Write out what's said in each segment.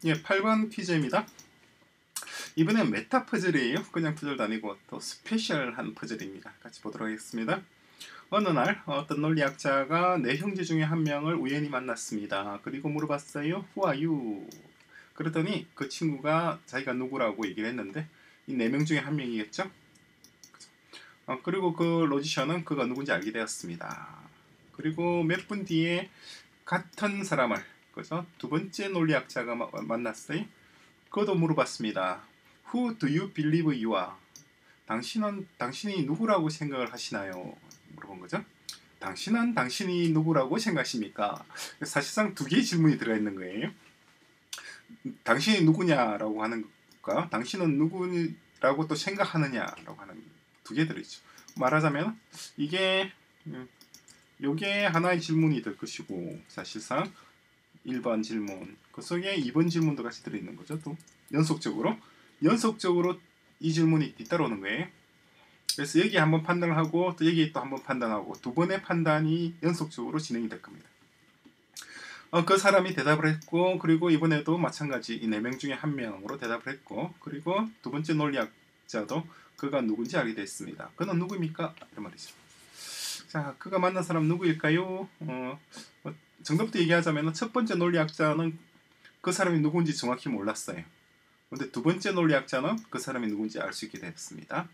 예, 8번 퀴즈입니다. 이번엔 메타 퍼즐이에요. 그냥 퍼즐도 아니고 또 스페셜한 퍼즐입니다. 같이 보도록 하겠습니다. 어느 날 어떤 논리학자가 네 형제 중에 한 명을 우연히 만났습니다. 그리고 물어봤어요. Who are you? 그랬더니 그 친구가 자기가 누구라고 얘기를 했는데 이 네 명 중에 한 명이겠죠? 그리고 그 로지션은 그가 누군지 알게 되었습니다. 그리고 몇 분 뒤에 같은 사람을, 그죠? 두 번째 논리학자가 만났어요. 그도 물어봤습니다. Who do you believe you are? 당신이 누구라고 생각을 하시나요? 물어본 거죠. 당신이 누구라고 생각하십니까? 사실상 두 개의 질문이 들어가 있는 거예요. 당신이 누구냐라고 하는 것과 당신은 누구라고 또 생각하느냐라고 하는 두 개 들어있죠. 말하자면 이게 요게 하나의 질문이 될 것이고, 사실상 1번 질문 그 속에 2번 질문도 같이 들어있는 거죠. 또 연속적으로 이 질문이 뒤따라오는 거예요. 그래서 여기 한번 판단을 하고 또 여기 또 한번 판단하고 두 번의 판단이 연속적으로 진행이 될 겁니다. 그 사람이 대답을 했고, 그리고 이번에도 마찬가지 이 4명 중에 한 명으로 대답을 했고, 그리고 두 번째 논리학자도 그가 누군지 알게 됐습니다. 그는 누구입니까? 이런 말이죠. 자, 그가 만난 사람 누구일까요? 정답부터 얘기하자면 첫 번째 논리학자는 그 사람이 누군지 정확히 몰랐어요. 근데 두 번째 논리학자는 그 사람이 누군지 알 수 있게 됐습니다.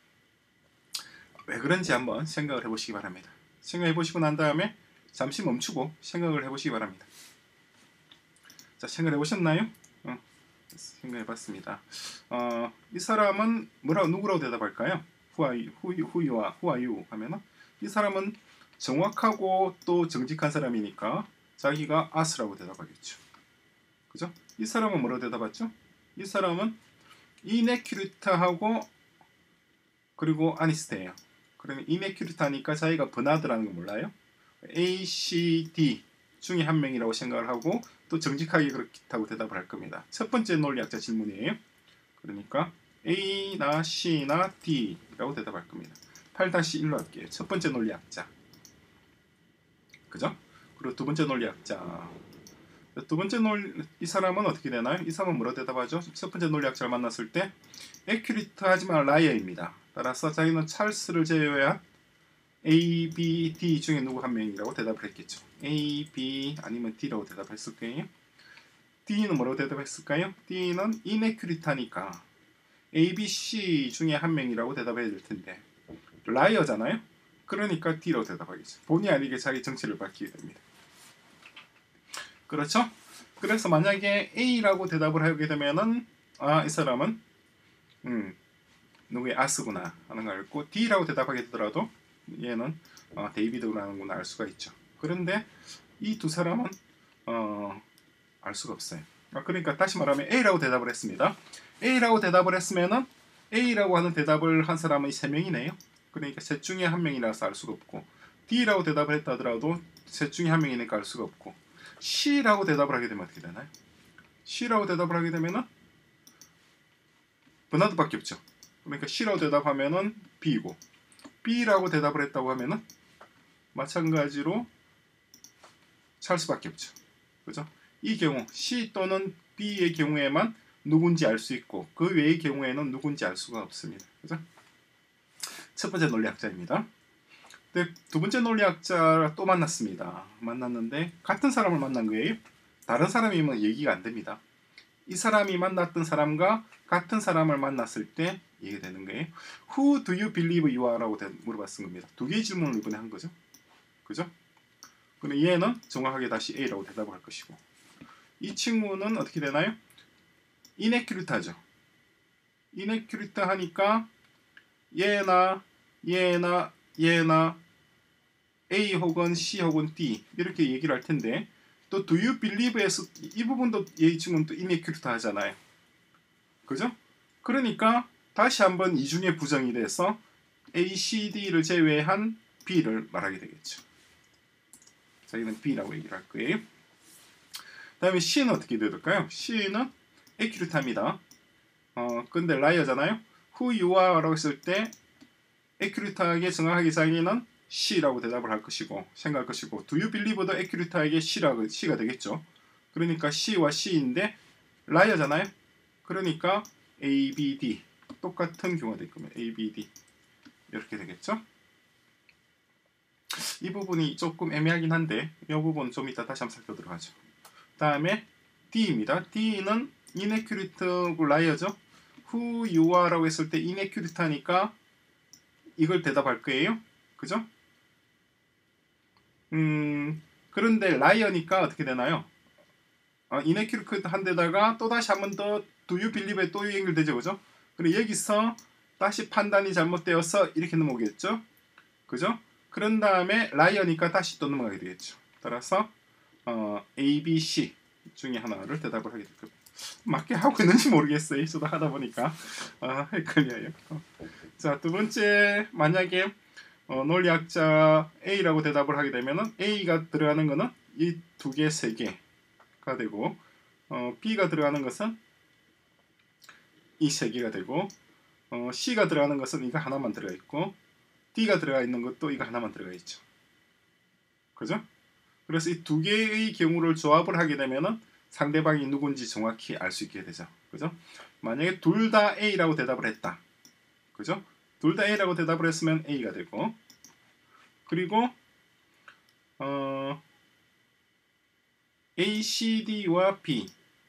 왜 그런지 한번 생각을 해보시기 바랍니다. 생각해 보시고 난 다음에 잠시 멈추고 생각을 해보시기 바랍니다. 자, 생각해 보셨나요? 생각해 봤습니다. 이 사람은 누구라고 대답할까요? Who are you? 하면은 이 사람은 정확하고 또 정직한 사람이니까 자기가 as라고 대답하겠죠. 그죠? 이 사람은 뭐라고 대답하죠? 이 사람은 inaccurate하고 그리고 honest해요. 그러면 inaccurate하니까 자기가 버나드라는 거 몰라요? A, C, D 중에 한 명이라고 생각을 하고 또 정직하게 그렇다고 대답을 할 겁니다. 첫 번째 논리학자 질문이에요. 그러니까 A나 C나 D라고 대답할 겁니다. 8-1로 할게요. 첫 번째 논리학자. 그죠? 그리고 두 번째 논리학자. 두 번째 이 사람은 어떻게 되나요? 이 사람은 뭐라고 대답하죠? 첫 번째 논리학자를 만났을 때 accurate 하지만 liar입니다. 따라서 자기는 찰스를 제외한 A, B, D 중에 누구 한 명이라고 대답을 했겠죠. A, B 아니면 D라고 대답했을 거예요. D는 뭐라고 대답했을까요? D는 inaccurate하니까 A, B, C 중에 한 명이라고 대답해야 될 텐데 liar잖아요. 그러니까 D라고 대답하겠죠. 본의 아니게 자기 정체를 밝히게 됩니다. 그렇죠? 그래서 만약에 A라고 대답을 하게 되면은 이 사람은 누구의 아스구나 하는 걸 알고, D라고 대답하게 되더라도 얘는 데이비드라는 걸 알 수가 있죠. 그런데 이 두 사람은 알 수가 없어요. 그러니까 다시 말하면 A라고 대답을 했습니다. A라고 대답을 했으면은 A라고 하는 대답을 한 사람은 3명이네요. 그러니까 셋 중에 한 명이라서 알 수가 없고, D라고 대답을 했다 하더라도 셋 중에 한 명이니까 알 수가 없고, C라고 대답을 하게 되면 어떻게 되나요? C라고 대답을 하게 되면은 버나드밖에 없죠. 그러니까 C라고 대답하면은 B이고, B라고 대답을 했다고 하면은 마찬가지로 찰스밖에 없죠. 그죠? 이 경우 C 또는 B의 경우에만 누군지 알 수 있고 그 외의 경우에는 누군지 알 수가 없습니다. 그죠? 첫 번째 논리학자입니다. 근데 두 번째 논리학자가 또 만났습니다. 만났는데 같은 사람을 만난 거예요. 다른 사람이면 얘기가 안 됩니다. 이 사람이 만났던 사람과 같은 사람을 만났을 때 얘기가 되는 거예요. Who do you believe you are? 라고 물어봤은 겁니다. 두 개의 질문을 이번에 한 거죠. 그죠? 그럼 얘는 정확하게 다시 A라고 대답을 할 것이고, 이 친구는 어떻게 되나요? inaccurate 하죠. inaccurate 하니까 얘나 A 혹은 C 혹은 D 이렇게 얘기를 할 텐데, 또 do you believe에서 이 부분도 이 친구는 또 inaccurate 하잖아요. 그죠? 그러니까 다시 한번 이중의 부정이 돼서 A, C, D를 제외한 B를 말하게 되겠죠. 자기는 B라고 얘기를 할 거예요. 다음에 C는 어떻게 될까요? C는 accurate 합니다. 근데 liar잖아요. Who you are 라고 했을 때 accurate하게 정확하게 자기는 C라고 대답을 할 것이고 생각할 것이고, do you believe도 accurate하게 C가 되겠죠. 그러니까 C와 C인데 라이어잖아요. 그러니까 ABD 똑같은 경우가 될 겁니다. ABD 이렇게 되겠죠. 이 부분이 조금 애매하긴 한데 이 부분 좀 이따 다시 한번 살펴보도록 하죠. 다음에 D입니다. D는 inaccurate 라이어죠. Who you are라고 했을 때 inaccurate 하니까 이걸 대답할 거예요. 그죠? 그런데 라이어니까 어떻게 되나요? inaccurate 한 데다가 또 다시 한 번 더 do you believe에 또 연결되죠. 그죠? 그리고 여기서 다시 판단이 잘못되어서 이렇게 넘어오겠죠. 그죠? 그런 다음에 라이어니까 다시 또 넘어가게 되겠죠. 따라서 A, B, C 중에 하나를 대답을 하게 될 겁니다. 맞게 하고 있는지 모르겠어요. 저도 하다 보니까 헷갈려요. 자, 두 번째 만약에 논리학자 A라고 대답을 하게 되면은 A가 들어가는 거는 이 두 개, 세 개가 되고 B가 들어가는 것은 이 세 개가 되고 C가 들어가는 것은 이거 하나만 들어가 있고 D가 들어가 있는 것도 이거 하나만 들어가 있죠. 그죠? 그래서 이 두 개의 경우를 조합을 하게 되면은 상대방이 누군지 정확히 알 수 있게 되죠. 그죠? 만약에 둘 다 A라고 대답을 했다. 그죠? 둘 다 A라고 대답을 했으면 A가 되고 그리고 A, C, D와 B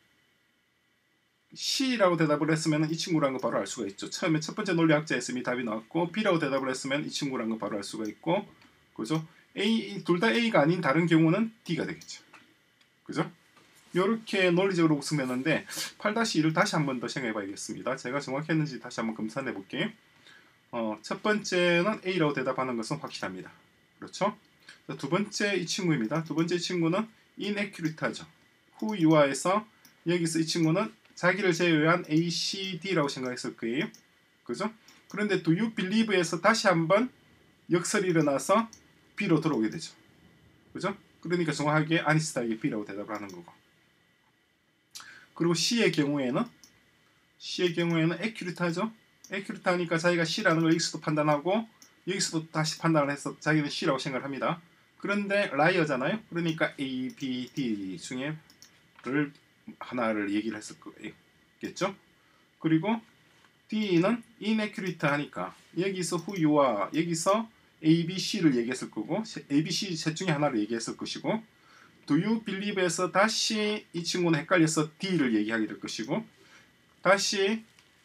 C라고 대답을 했으면 이 친구라는 거 바로 알 수가 있죠. 처음에 첫 번째 논리학자였으면 답이 나왔고 B라고 대답을 했으면 이 친구라는 거 바로 알 수가 있고 그죠? A, 둘 다 A가 아닌 다른 경우는 D가 되겠죠. 그죠? 이렇게 논리적으로 구성되는데 8-1을 다시 한 번 더 생각해 봐야겠습니다. 제가 정확히 했는지 다시 한번 검사해 볼게요. 첫 번째는 A라고 대답하는 것은 확실합니다. 그렇죠? 두 번째 이 친구입니다. 두 번째 친구는 inaccurate하죠. who you are에서 여기서 이 친구는 자기를 제외한 A, C, D라고 생각했을 거예요. 그죠? 그런데 do you believe에서 다시 한번 역설이 일어나서 B로 들어오게 되죠. 그죠? 그러니까 정확하게 아니스타에게 B라고 대답을 하는 거고. 그리고 C의 경우에는 accurate하죠. accurate 하니까 자기가 C라는 걸 여기서도 판단하고 여기서도 다시 판단을 해서 자기는 C라고 생각을 합니다. 그런데 라이어잖아요. 그러니까 A, B, D 중에 하나를 얘기를 했을 거겠죠. 그리고 D는 inaccurate 하니까 여기서 who you are 여기서 A, B, C를 얘기했을 거고 A, B, C 셋 중에 하나를 얘기했을 것이고 do you believe에서 다시 이 친구는 헷갈려서 D를 얘기하게 될 것이고 다시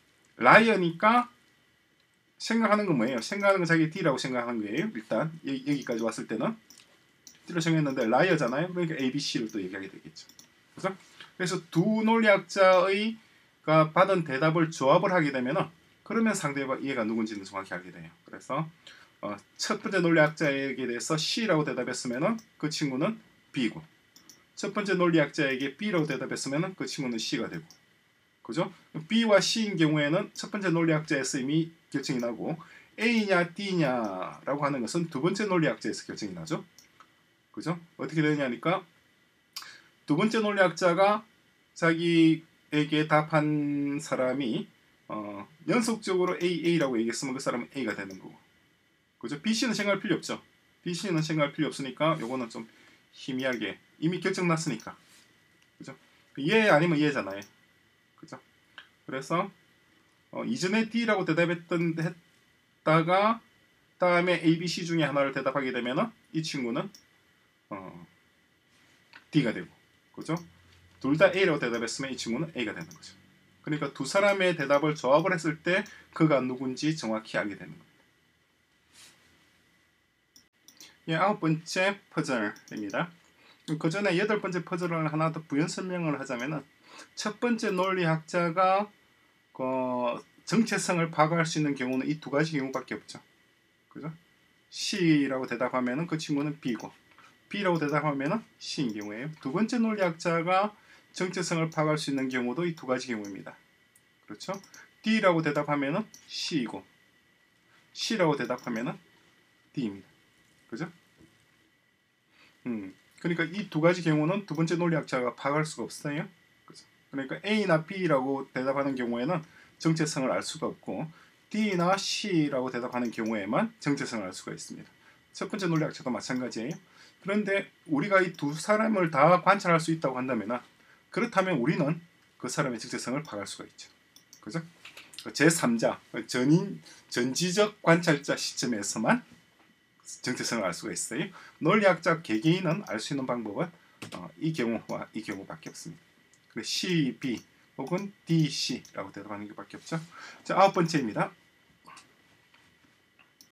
라이어니까 생각하는 건 뭐예요? 생각하는 건 자기 D라고 생각하는 거예요. 일단 여기까지 왔을 때는 D로 생각했는데 라이어잖아요. 그러니까 A, B, C를 또 얘기하게 되겠죠. 그래서 두 논리학자가 받은 대답을 조합을 하게 되면은 그러면 상대방 얘가 누군지는 정확히 알게 돼요. 그래서 첫 번째 논리학자에게 대해서 C라고 대답했으면은 그 친구는 B고 첫 번째 논리학자에게 B라고 대답했으면은 그 친구는 C가 되고 그죠? B와 C인 경우에는 첫 번째 논리학자에서 이미 결정이 나고 A냐 D냐라고 하는 것은 두 번째 논리학자에서 결정이 나죠. 그죠? 어떻게 되냐니까 두 번째 논리학자가 자기에게 답한 사람이 연속적으로 A라고 얘기했으면 그 사람은 A가 되는 거고 그죠? BC는 생각할 필요 없죠. BC는 생각할 필요 없으니까 요거는 좀 희미하게 이미 결정 났으니까 그죠? 얘 아니면 얘잖아요. 그죠? 그래서 이전에 D라고 대답했다가 다음에 A, B, C 중에 하나를 대답하게 되면은 이 친구는 D가 되고 그죠? 둘 다 A라고 대답했으면 이 친구는 A가 되는 거죠. 그러니까 두 사람의 대답을 조합을 했을 때 그가 누군지 정확히 알게 되는 겁니다. 예, 9번째 퍼즐입니다. 그 전에 8번째 퍼즐을 하나 더 부연 설명을 하자면은 첫 번째 논리학자가 정체성을 파악할 수 있는 경우는 이 두 가지 경우밖에 없죠. 그죠? C라고 대답하면은 그 친구는 B고 B라고 대답하면은 C인 경우예요. 두 번째 논리학자가 정체성을 파악할 수 있는 경우도 이 두 가지 경우입니다. 그렇죠? D라고 대답하면은 C이고 C라고 대답하면은 D입니다. 그죠? 그러니까 이 두 가지 경우는 두 번째 논리학자가 파악할 수가 없어요. 그죠? 그러니까 A나 B라고 대답하는 경우에는 정체성을 알 수가 없고 D나 C라고 대답하는 경우에만 정체성을 알 수가 있습니다. 첫 번째 논리학자도 마찬가지예요. 그런데 우리가 이 두 사람을 다 관찰할 수 있다고 한다면 그렇다면 우리는 그 사람의 정체성을 파악할 수가 있죠. 그죠? 제3자, 전지적 관찰자 시점에서만 정체성을 알 수가 있어요. 논리학자 개개인은 알 수 있는 방법은 이 경우와 이 경우밖에 없습니다. C, B 혹은 D, C라고 대답하는 것밖에 없죠. 자, 9번째입니다.